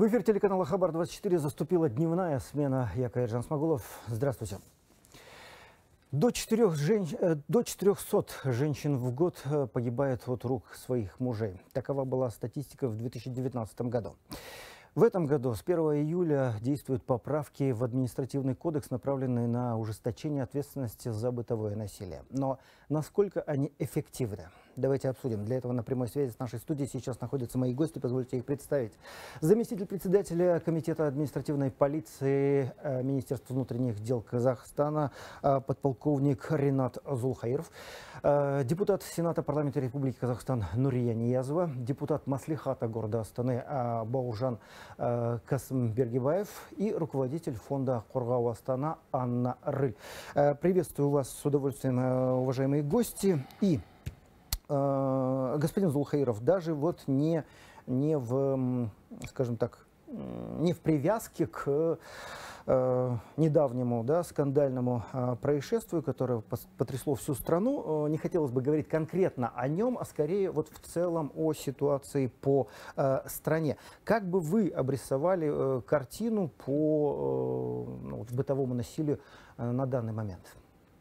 В эфир телеканала Хабар-24 заступила дневная смена. Я Каиржан Смагулов. Здравствуйте. До 400 женщин в год погибает от рук своих мужей. Такова была статистика в 2019 году. В этом году с 1 июля действуют поправки в административный кодекс, направленные на ужесточение ответственности за бытовое насилие. Но насколько они эффективны? Давайте обсудим. Для этого на прямой связи с нашей студией сейчас находятся мои гости. Позвольте их представить. Заместитель председателя Комитета административной полиции Министерства внутренних дел Казахстана, подполковник Ринат Зулхаиров, депутат Сената парламента Республики Казахстан Нурия Ниязова, депутат Маслихата города Астаны Баужан Касымбергибаев и руководитель фонда Қорғау Астана Анна Рыль. Приветствую вас с удовольствием, уважаемые гости. И господин Зулхаиров, даже вот не в, скажем так, не в привязке к недавнему, скандальному происшествию, которое потрясло всю страну, не хотелось бы говорить конкретно о нем, а скорее вот в целом о ситуации по стране. Как бы вы обрисовали картину по бытовому насилию на данный момент?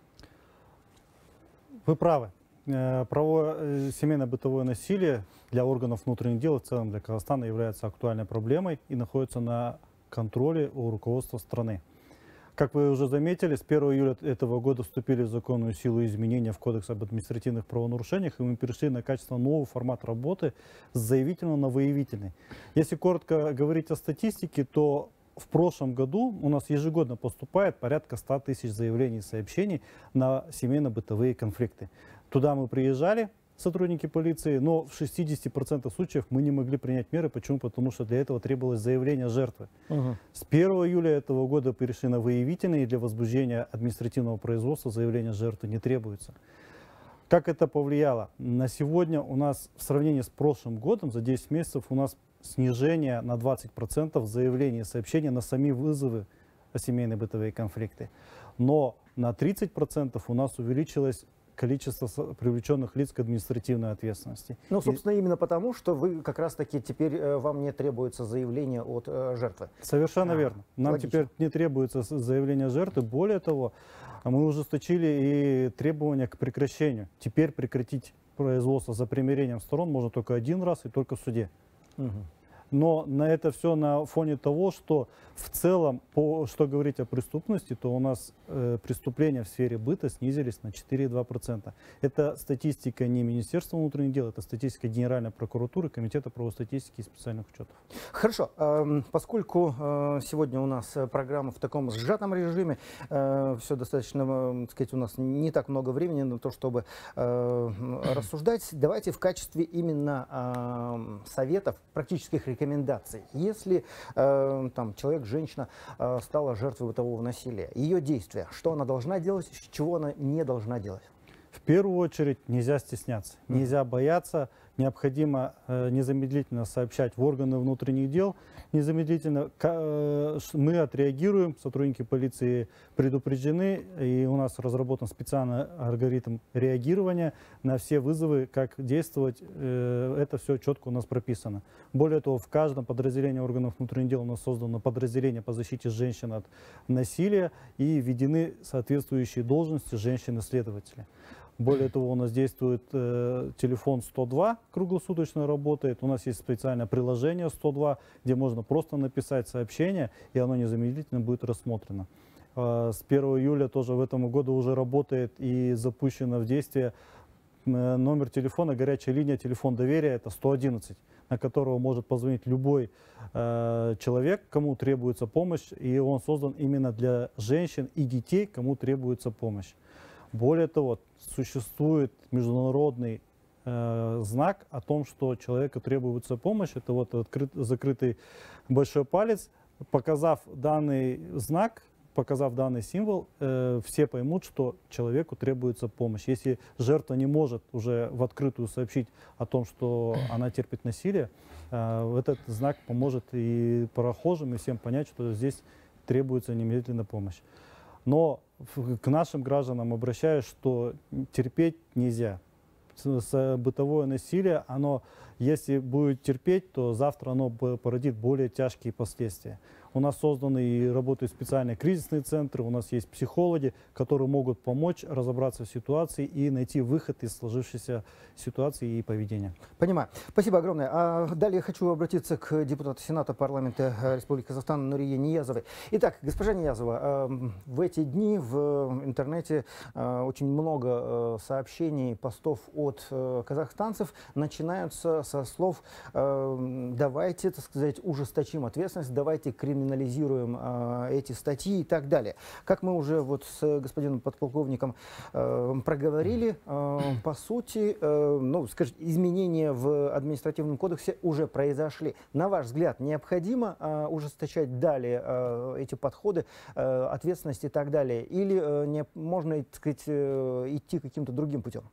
Вы правы. Семейно-бытовое насилие для органов внутренних дел, в целом для Казахстана, является актуальной проблемой и находится на контроле у руководства страны. Как вы уже заметили, с 1 июля этого года вступили в законную силу изменения в Кодекс об административных правонарушениях, и мы перешли на качественно новый формат работы с заявительного на выявительный. Если коротко говорить о статистике, то в прошлом году у нас ежегодно поступает порядка 100 тысяч заявлений и сообщений на семейно-бытовые конфликты. Туда мы приезжали, сотрудники полиции, но в 60% случаев мы не могли принять меры. Почему? Потому что для этого требовалось заявление жертвы. С 1 июля этого года перешли на выявительный, и для возбуждения административного производства заявления жертвы не требуется. Как это повлияло? На сегодня у нас в сравнении с прошлым годом за 10 месяцев у нас снижение на 20% заявлений и сообщений на сами вызовы о семейные бытовые конфликты. Но на 30% у нас увеличилось количество привлеченных лиц к административной ответственности. Ну, собственно, именно потому, что вы как раз-таки теперь вам не требуется заявление от жертвы. Совершенно верно. Нам теперь не требуется заявление жертвы. Более того, мы ужесточили и требования к прекращению. Теперь прекратить производство за примирением сторон можно только один раз и только в суде. Но на это все на фоне того, что в целом, что говорить о преступности, то у нас преступления в сфере быта снизились на 4,2%. Это статистика не Министерства внутренних дел, это статистика Генеральной прокуратуры, Комитета правовой статистики и специальных учетов. Хорошо. Поскольку сегодня у нас программа в таком сжатом режиме, все достаточно, так сказать, у нас не так много времени на то, чтобы рассуждать, давайте в качестве именно советов, практических рекомендаций. Если там человек, женщина стала жертвой бытового насилия, ее действия, что она должна делать, чего она не должна делать? В первую очередь нельзя стесняться, нельзя бояться, необходимо незамедлительно сообщать в органы внутренних дел, незамедлительно мы отреагируем, сотрудники полиции предупреждены, и у нас разработан специальный алгоритм реагирования на все вызовы, как действовать, это все четко у нас прописано. Более того, в каждом подразделении органов внутренних дел у нас создано подразделение по защите женщин от насилия и введены соответствующие должности женщин-исследователей. Более того, у нас действует телефон 102, круглосуточно работает. У нас есть специальное приложение 102, где можно просто написать сообщение, и оно незамедлительно будет рассмотрено. С 1 июля тоже в этом году уже работает и запущено в действие номер телефона, горячая линия, телефон доверия, это 111, на которого может позвонить любой человек, кому требуется помощь, и он создан именно для женщин и детей, кому требуется помощь. Более того, существует международный знак о том, что человеку требуется помощь. Это вот закрытый большой палец. Показав данный знак, показав данный символ, все поймут, что человеку требуется помощь. Если жертва не может уже в открытую сообщить о том, что она терпит насилие, этот знак поможет и прохожим, и всем понять, что здесь требуется немедленная помощь. Но к нашим гражданам обращаюсь, что терпеть нельзя. бытовое насилие, оно, если будет терпеть, то завтра оно породит более тяжкие последствия. У нас созданы и работают специальные кризисные центры, у нас есть психологи, которые могут помочь разобраться в ситуации и найти выход из сложившейся ситуации и поведения. Понимаю. Спасибо огромное. Далее хочу обратиться к депутату Сената парламента Республики Казахстан Нурие Ниязовой. Итак, госпожа Ниязова, в эти дни в интернете очень много сообщений, постов от казахстанцев начинаются со слов «давайте, так сказать, ужесточим ответственность, давайте криминализируем эти статьи и так далее». Как мы уже вот с господином подполковником проговорили, по сути, ну, скажите, изменения в административном кодексе уже произошли. На ваш взгляд, необходимо ужесточать далее эти подходы, ответственность и так далее? Или можно, так сказать, идти каким-то другим путем?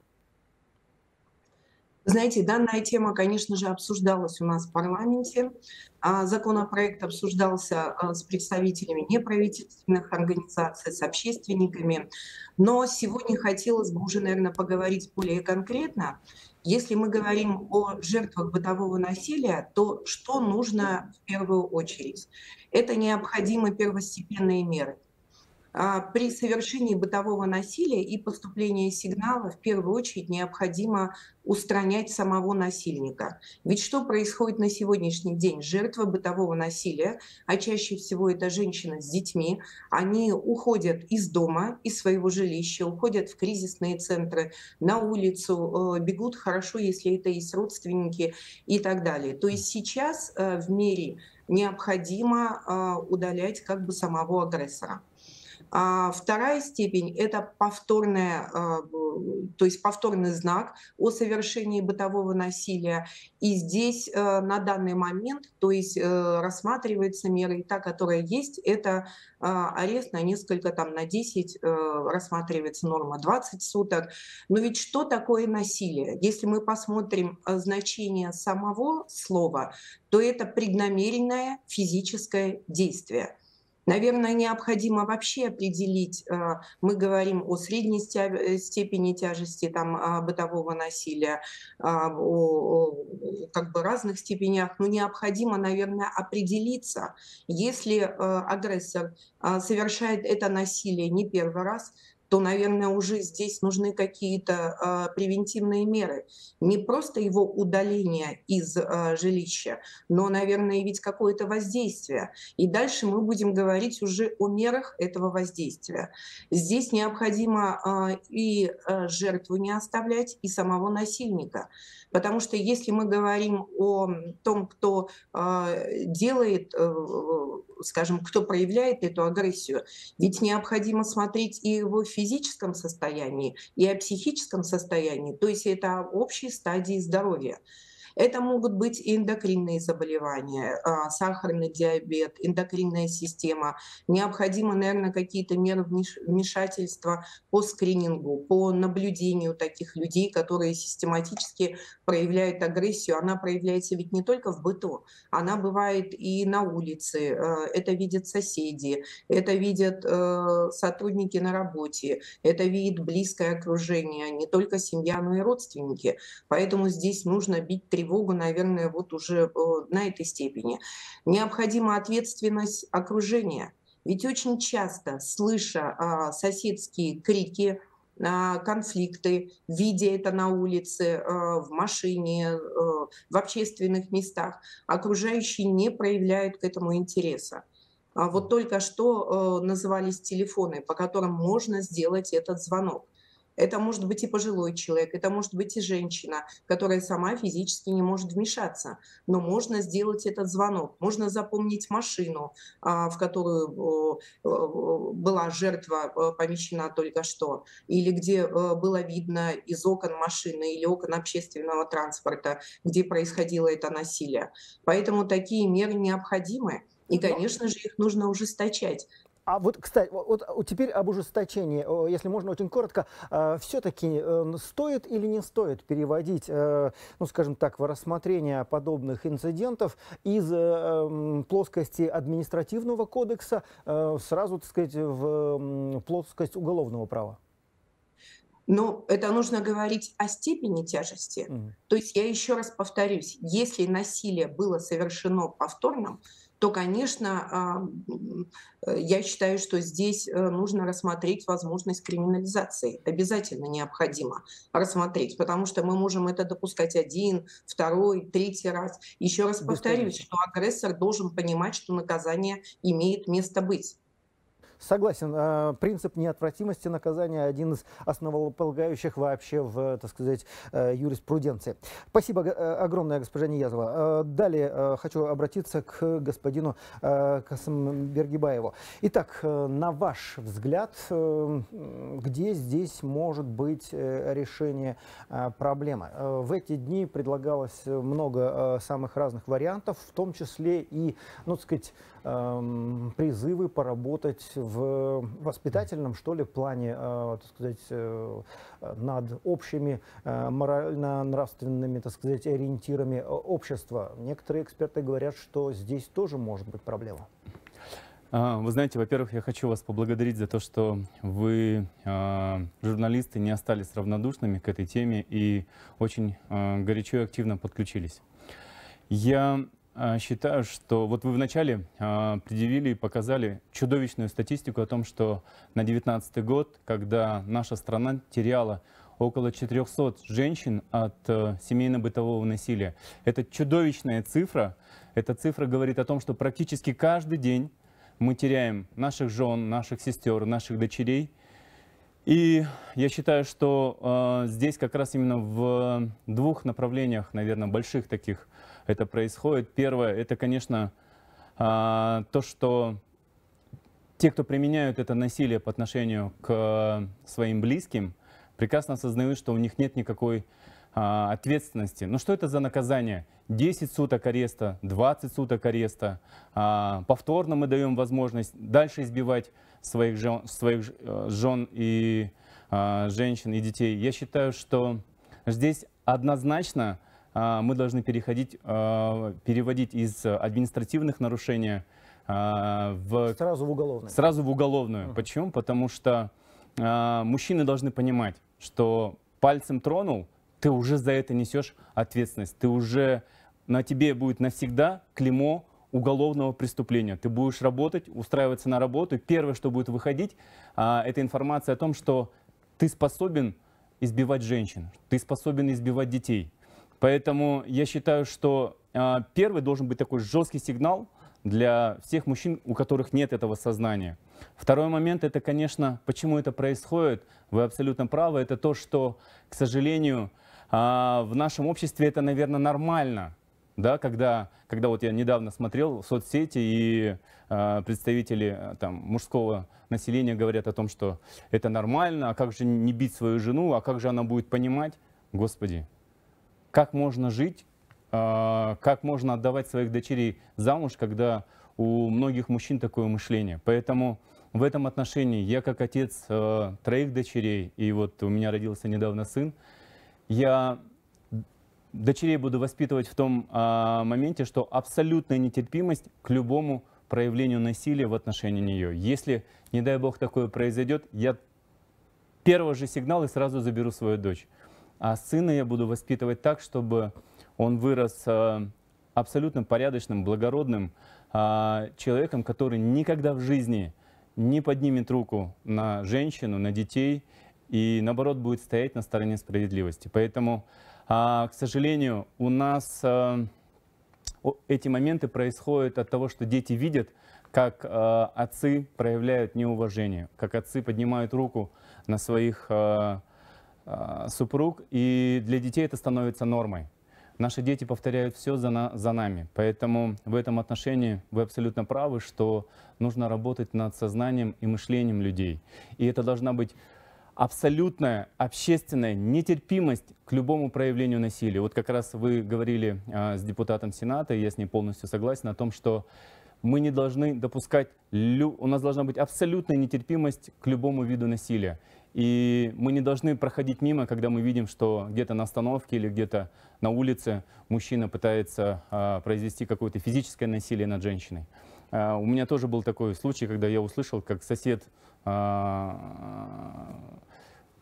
Знаете, данная тема, конечно же, обсуждалась у нас в парламенте. Законопроект обсуждался с представителями неправительственных организаций, с общественниками. Но сегодня хотелось бы уже, наверное, поговорить более конкретно. Если мы говорим о жертвах бытового насилия, то что нужно в первую очередь? Это необходимы первостепенные меры. При совершении бытового насилия и поступлении сигнала в первую очередь необходимо устранять самого насильника. Ведь что происходит на сегодняшний день? Жертвы бытового насилия, а чаще всего это женщины с детьми, они уходят из дома, из своего жилища, уходят в кризисные центры, на улицу, бегут, хорошо, если это есть родственники и так далее. То есть сейчас в мире необходимо удалять как бы самого агрессора. Вторая степень – это повторная, то есть повторный знак о совершении бытового насилия. И здесь на данный момент, то есть рассматривается мера, и та, которая есть, это арест на несколько, там, на 10, рассматривается норма 20 суток. Но ведь что такое насилие? Если мы посмотрим значение самого слова, то это преднамеренное физическое действие. Наверное, необходимо вообще определить, мы говорим о средней степени тяжести там, бытового насилия, о как бы разных степенях, но необходимо, наверное, определиться, если агрессор совершает это насилие не первый раз, то, наверное, уже здесь нужны какие-то превентивные меры. Не просто его удаление из жилища, но, наверное, ведь какое-то воздействие. И дальше мы будем говорить уже о мерах этого воздействия. Здесь необходимо и жертву не оставлять, и самого насильника. Потому что если мы говорим о том, кто делает, скажем, кто проявляет эту агрессию, ведь необходимо смотреть и его физическом состоянии, и о психическом состоянии, то есть это общей стадии здоровья. Это могут быть и эндокринные заболевания, сахарный диабет, эндокринная система. Необходимы, наверное, какие-то меры вмешательства по скринингу, по наблюдению таких людей, которые систематически проявляют агрессию. Она проявляется ведь не только в быту, она бывает и на улице. Это видят соседи, это видят сотрудники на работе, это видит близкое окружение, не только семья, но и родственники. Поэтому здесь нужно бить тревогу, наверное, вот уже на этой степени. Необходима ответственность окружения. Ведь очень часто, слыша соседские крики, конфликты, видя это на улице, в машине, в общественных местах, окружающие не проявляют к этому интереса. Вот только что назывались телефоны, по которым можно сделать этот звонок. Это может быть и пожилой человек, это может быть и женщина, которая сама физически не может вмешаться. Но можно сделать этот звонок, можно запомнить машину, в которую была жертва помещена только что, или где было видно из окон машины или окон общественного транспорта, где происходило это насилие. Поэтому такие меры необходимы. И, конечно же, их нужно ужесточать. А вот, кстати, вот теперь об ужесточении, если можно очень коротко, все-таки стоит или не стоит переводить, ну, скажем так, в рассмотрение подобных инцидентов из плоскости административного кодекса сразу, так сказать, в плоскость уголовного права? Но это нужно говорить о степени тяжести. То есть я еще раз повторюсь, если насилие было совершено повторно, то, конечно, я считаю, что здесь нужно рассмотреть возможность криминализации. Обязательно необходимо рассмотреть, потому что мы можем это допускать один, второй, третий раз. Еще раз повторюсь, Бесконечно. что агрессор должен понимать, что наказание имеет место быть. Согласен. Принцип неотвратимости наказания один из основополагающих вообще в, так сказать, юриспруденции. Спасибо огромное, госпожа Ниязова. Далее хочу обратиться к господину Касымбергибаеву. Итак, на ваш взгляд, где здесь может быть решение проблемы? В эти дни предлагалось много самых разных вариантов, в том числе и, ну, так сказать, призывы поработать в воспитательном, что ли, плане, так сказать, над общими морально-нравственными, так сказать, ориентирами общества. Некоторые эксперты говорят, что здесь тоже может быть проблема. Вы знаете, во-первых, я хочу вас поблагодарить за то, что вы, журналисты, не остались равнодушными к этой теме и очень горячо и активно подключились. Я считаю, что вот вы вначале предъявили и показали чудовищную статистику о том, что на 2019 год, когда наша страна теряла около 400 женщин от семейно-бытового насилия. Это чудовищная цифра. Эта цифра говорит о том, что практически каждый день мы теряем наших жен, наших сестер, наших дочерей. И я считаю, что здесь как раз именно в двух направлениях, наверное, больших таких, это происходит. Первое, это, конечно, то, что те, кто применяют это насилие по отношению к своим близким, прекрасно осознают, что у них нет никакой ответственности. Но что это за наказание? 10 суток ареста, 20 суток ареста. Повторно мы даем возможность дальше избивать своих жен и женщин и детей. Я считаю, что здесь однозначно мы должны переводить из административных нарушений сразу в уголовную. Сразу в уголовную. Почему? Потому что мужчины должны понимать, что пальцем тронул, ты уже за это несешь ответственность. Ты уже, на тебе будет навсегда клеймо уголовного преступления. Ты будешь работать, устраиваться на работу. И первое, что будет выходить, это информация о том, что ты способен избивать женщин, ты способен избивать детей. Поэтому я считаю, что первый должен быть такой жесткий сигнал для всех мужчин, у которых нет этого сознания. Второй момент, это, конечно, почему это происходит, вы абсолютно правы, это то, что, к сожалению, в нашем обществе это, наверное, нормально. Да, когда вот я недавно смотрел в соцсети, и представители там, мужского населения говорят о том, что это нормально, а как же не бить свою жену, а как же она будет понимать? Господи, как можно жить, как можно отдавать своих дочерей замуж, когда у многих мужчин такое мышление? Поэтому в этом отношении я, как отец 3 дочерей, и вот у меня родился недавно сын, я дочерей буду воспитывать в том моменте, что абсолютная нетерпимость к любому проявлению насилия в отношении нее. Если, не дай бог, такое произойдет, я первого же сигнала сразу заберу свою дочь. А сына я буду воспитывать так, чтобы он вырос абсолютно порядочным, благородным человеком, который никогда в жизни не поднимет руку на женщину, на детей, и наоборот будет стоять на стороне справедливости. Поэтому, к сожалению, у нас эти моменты происходят от того, что дети видят, как отцы проявляют неуважение, как отцы поднимают руку на своих супруг, и для детей это становится нормой. Наши дети повторяют все за нами, поэтому в этом отношении вы абсолютно правы, что нужно работать над сознанием и мышлением людей. И это должна быть абсолютная общественная нетерпимость к любому проявлению насилия. Вот как раз вы говорили с депутатом Сената, и я с ней полностью согласен, о том, что мы не должны допускать, у нас должна быть абсолютная нетерпимость к любому виду насилия. И мы не должны проходить мимо, когда мы видим, что где-то на остановке или где-то на улице мужчина пытается произвести какое-то физическое насилие над женщиной. У меня тоже был такой случай, когда я услышал, как сосед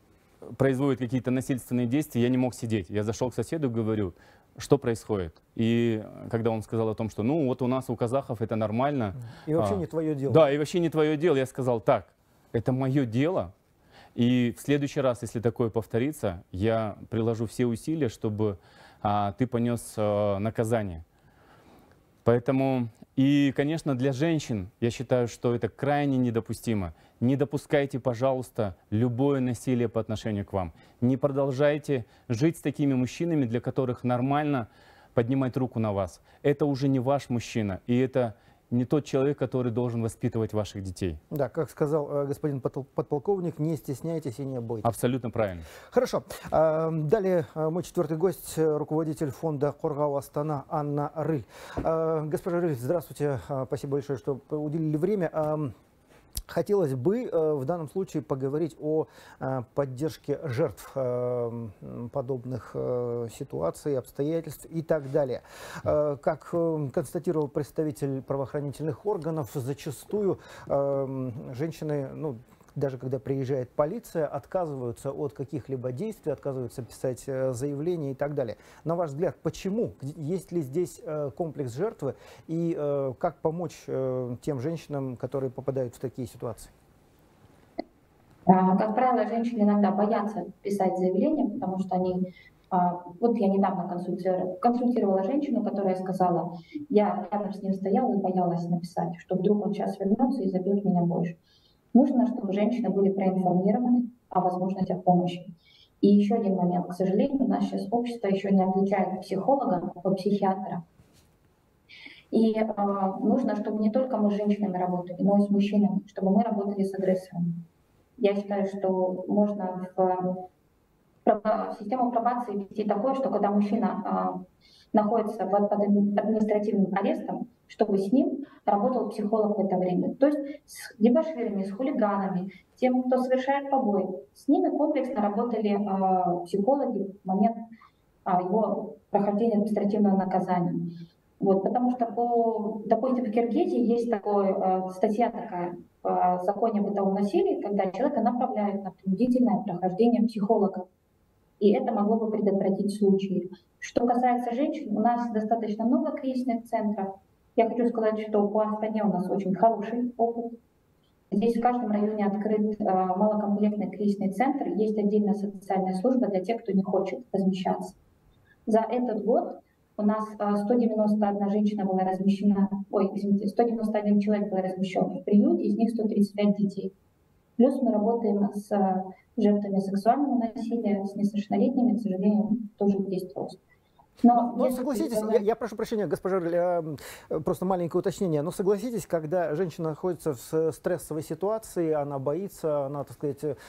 производит какие-то насильственные действия, я не мог сидеть. Я зашел к соседу и говорю, что происходит. И когда он сказал о том, что ну вот у нас у казахов это нормально. И вообще не твое дело. Да, и вообще не твое дело. Я сказал, так, это мое дело. И в следующий раз, если такое повторится, я приложу все усилия, чтобы ты понес наказание. Поэтому, и, конечно, для женщин, я считаю, что это крайне недопустимо. Не допускайте, пожалуйста, любое насилие по отношению к вам. Не продолжайте жить с такими мужчинами, для которых нормально поднимать руку на вас. Это уже не ваш мужчина, и это не тот человек, который должен воспитывать ваших детей. Да, как сказал господин подполковник, не стесняйтесь и не бойтесь. Абсолютно правильно. Хорошо. Далее мой четвертый гость, руководитель фонда «Қорғау Астана» Анна Рыль. Госпожа Рыль, здравствуйте. Спасибо большое, что уделили время. Хотелось бы в данном случае поговорить о поддержке жертв подобных ситуаций, обстоятельств и так далее. Как констатировал представитель правоохранительных органов, зачастую женщины, ну, даже когда приезжает полиция, отказываются от каких-либо действий, отказываются писать заявления и так далее. На ваш взгляд, почему? Есть ли здесь комплекс жертвы? И как помочь тем женщинам, которые попадают в такие ситуации? Как правило, женщины иногда боятся писать заявление, потому что они... Вот я недавно консультировала женщину, которая сказала, я рядом с ним стояла и боялась написать, что вдруг он сейчас вернется и забьет меня больше. Нужно, чтобы женщины были проинформированы о возможностях помощи. И еще один момент. К сожалению, у нас сейчас общество еще не отличает психолога от психиатра. И нужно, чтобы не только мы с женщинами работали, но и с мужчинами, чтобы мы работали с агрессором. Я считаю, что можно в систему пробации ввести такое, что когда мужчина находится под административным арестом, чтобы с ним работал психолог в это время. То есть с дебоширами, с хулиганами, тем, кто совершает побои, с ними комплексно работали психологи в момент его прохождения административного наказания. Вот, потому что, допустим, в Киргизии есть статья такая в законе о бытовом насилии, когда человека направляют на принудительное прохождение психолога. И это могло бы предотвратить случаи. Что касается женщин, у нас достаточно много кризисных центров. Я хочу сказать, что по Астане у нас очень хороший опыт. Здесь в каждом районе открыт малокомплектный кризисный центр. Есть отдельная социальная служба для тех, кто не хочет размещаться. За этот год у нас 191 женщина была размещена, 191 человек был размещен в приюте, из них 135 детей. Плюс мы работаем с жертвами сексуального насилия, с несовершеннолетними, к сожалению, тоже есть рост. Но согласитесь, я прошу прощения, госпожа, просто маленькое уточнение, но согласитесь, когда женщина находится в стрессовой ситуации, она боится, она, так сказать,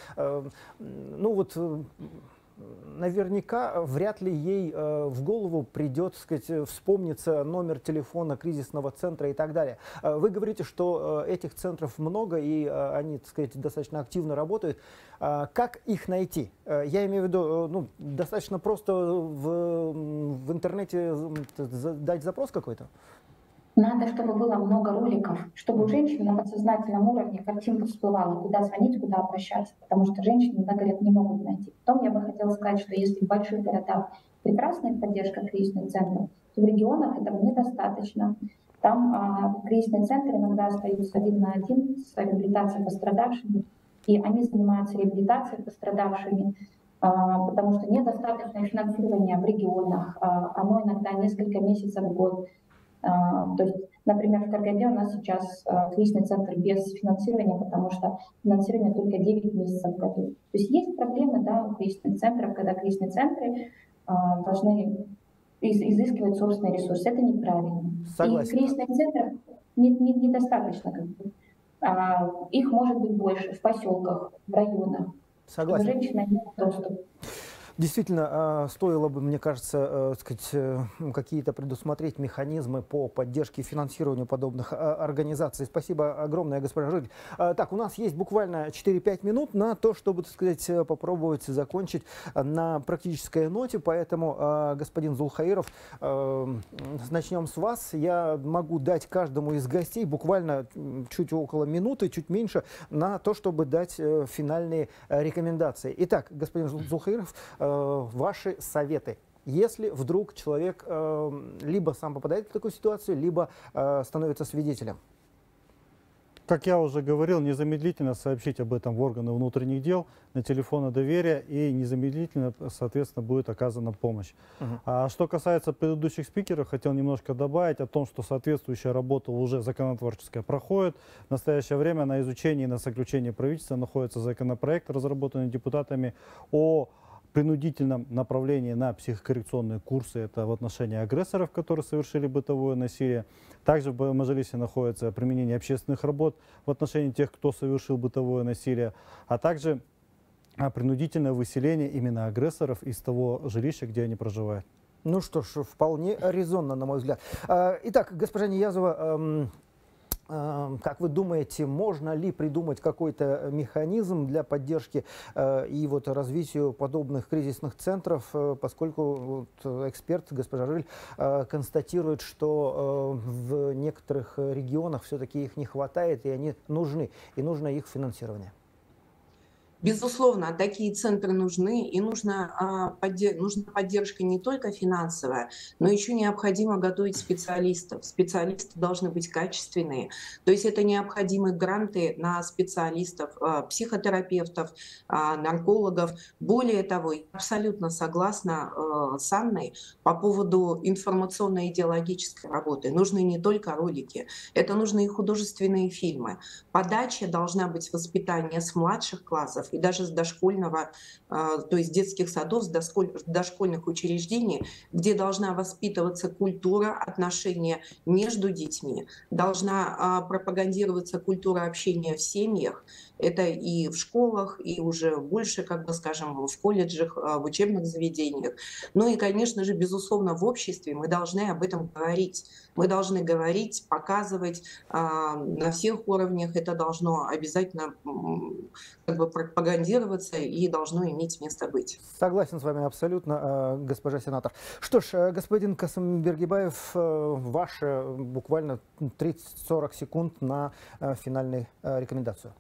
наверняка вряд ли ей в голову придет, так сказать, вспомнится номер телефона кризисного центра и так далее. Вы говорите, что этих центров много и они, так сказать, достаточно активно работают. Как их найти? Я имею в виду, достаточно просто в интернете дать запрос какой-то? Надо, чтобы было много роликов, чтобы у женщин на подсознательном уровне картинка всплывала, куда звонить, куда обращаться, потому что женщины много лет не могут найти. Потом я бы хотела сказать, что если в больших городах прекрасная поддержка кризисных центров, то в регионах этого недостаточно. Там кризисные центры иногда остаются один на один с реабилитацией пострадавшими, и они занимаются реабилитацией пострадавшими, потому что недостаточное финансирование в регионах, оно иногда несколько месяцев в год. То есть, например, в Каргаде у нас сейчас кризисный центр без финансирования, потому что финансирование только 9 месяцев в году. То есть есть проблемы, да, у кризисных центров, когда кризисные центры должны изыскивать собственные ресурсы. Это неправильно. Согласен. И кризисных центров недостаточно. Их может быть больше в поселках, в районах. Согласен. Женщина имеет доступ. Действительно, стоило бы, мне кажется, какие-то предусмотреть механизмы по поддержке и финансированию подобных организаций. Спасибо огромное, госпожа Жиль. Так, у нас есть буквально 4-5 минут на то, чтобы, так сказать, попробовать закончить на практической ноте. Поэтому, господин Зулхаиров, начнем с вас. Я могу дать каждому из гостей буквально чуть около минуты, чуть меньше, на то, чтобы дать финальные рекомендации. Итак, господин Зулхаиров, ваши советы. Если вдруг человек либо сам попадает в такую ситуацию, либо становится свидетелем. Как я уже говорил, незамедлительно сообщить об этом в органы внутренних дел, на телефоны доверия, и незамедлительно, соответственно, будет оказана помощь. А что касается предыдущих спикеров, хотел немножко добавить о том, что соответствующая работа уже законотворческая проходит. В настоящее время на изучении и на заключении правительства находится законопроект, разработанный депутатами, о принудительном направлении на психокоррекционные курсы, это в отношении агрессоров, которые совершили бытовое насилие. Также в Мажилисе находится применение общественных работ в отношении тех, кто совершил бытовое насилие, а также принудительное выселение именно агрессоров из того жилища, где они проживают. Ну что ж, вполне резонно, на мой взгляд. Итак, госпожа Ниязова, как вы думаете, можно ли придумать какой-то механизм для поддержки и вот развитию подобных кризисных центров, поскольку эксперт госпожа Рыль констатирует, что в некоторых регионах все-таки их не хватает, и они нужны, и нужно их финансирование? Безусловно, такие центры нужны, и нужна поддержка не только финансовая, но еще необходимо готовить специалистов. Специалисты должны быть качественные, то есть это необходимы гранты на специалистов, психотерапевтов, наркологов. Более того, я абсолютно согласна с Анной по поводу информационно-идеологической работы. Нужны не только ролики, это нужны и художественные фильмы. Подача должна быть воспитание с младших классов, и даже с дошкольного, то есть детских садов, с дошкольных учреждений, где должна воспитываться культура отношения между детьми, должна пропагандироваться культура общения в семьях, это и в школах, и уже больше, как бы скажем, в колледжах, в учебных заведениях. Ну и, конечно же, безусловно, в обществе мы должны об этом говорить. Мы должны говорить, показывать на всех уровнях. Это должно обязательно как бы пропагандироваться и должно иметь место быть. Согласен с вами абсолютно, госпожа сенатор. Что ж, господин Касымбергибаев, ваши буквально 30-40 секунд на финальную рекомендацию.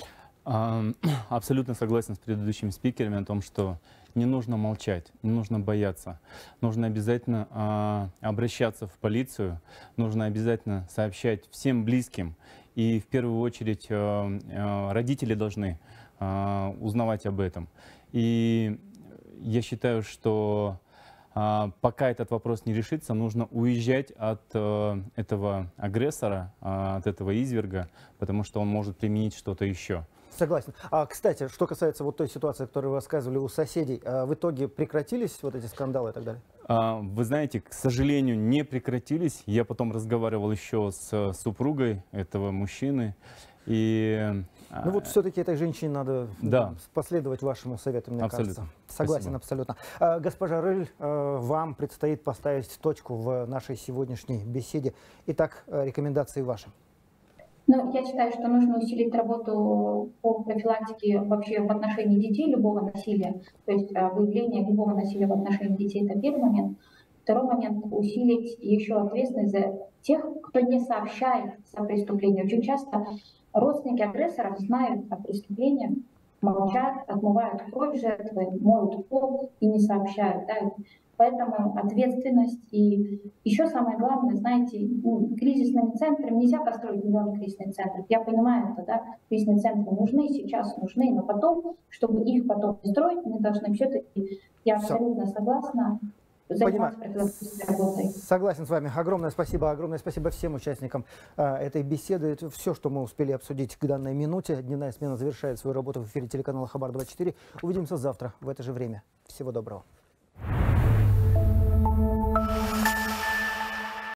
Абсолютно согласен с предыдущими спикерами о том, что не нужно молчать, не нужно бояться. Нужно обязательно обращаться в полицию, нужно обязательно сообщать всем близким. И в первую очередь родители должны узнавать об этом. И я считаю, что пока этот вопрос не решится, нужно уезжать от этого агрессора, от этого изверга, потому что он может применить что-то еще. Согласен. Кстати, что касается вот той ситуации, которую вы рассказывали у соседей, в итоге прекратились вот эти скандалы и так далее? Вы знаете, к сожалению, не прекратились. Я потом разговаривал еще с супругой этого мужчины. И ну вот все-таки этой женщине надо последовать вашему совету, мне кажется. Согласен. Спасибо. Абсолютно. Госпожа Рыль, вам предстоит поставить точку в нашей сегодняшней беседе. Итак, рекомендации ваши. Ну, я считаю, что нужно усилить работу по профилактике вообще в отношении детей любого насилия. То есть выявление любого насилия в отношении детей – это первый момент. Второй момент – усилить еще ответственность за тех, кто не сообщает о преступлении. Очень часто родственники агрессоров знают о преступлении, молчат, отмывают кровь жертвы, моют пол и не сообщают. Да? Поэтому ответственность и еще самое главное, знаете, кризисными центрами нельзя построить миллион кризисных центров. Я понимаю это, да, кризисные центры нужны, сейчас нужны, но потом, чтобы их потом строить, мы должны все-таки, я абсолютно согласна, заниматься профилактической работой. Согласен с вами. Огромное спасибо всем участникам этой беседы. Это все, что мы успели обсудить к данной минуте. Дневная смена завершает свою работу в эфире телеканала Хабар-24. Увидимся завтра в это же время. Всего доброго.